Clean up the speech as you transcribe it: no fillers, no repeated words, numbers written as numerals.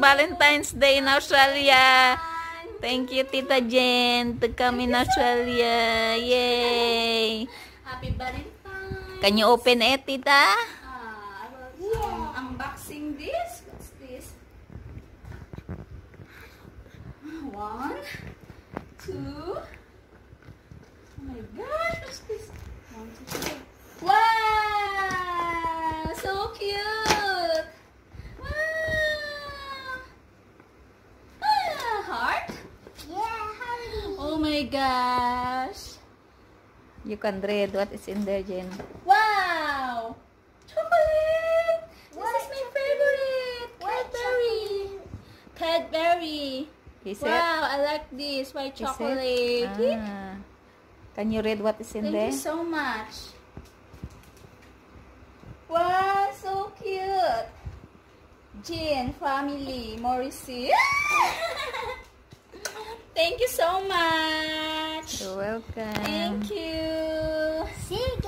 Valentine's Day in Australia. Thank you, Tita Jen, to come in Australia. Yay! Happy Valentine's. Can you open it, Tita? I will unboxing this. What's this? 1, 2. Oh my gosh, what's this? 1, 2, 3. Wow! So cute! Wow! Heart? Oh my gosh! You can read what is in there, Jen. Wow! Chocolate! This is my favorite! Cadbury! Cadbury! Is Wow, I like this white it? chocolate. Can you read what is in there? Thank you so much. Wow, so cute. Jean, family, Morrissey. Thank you so much. You're welcome. Thank you.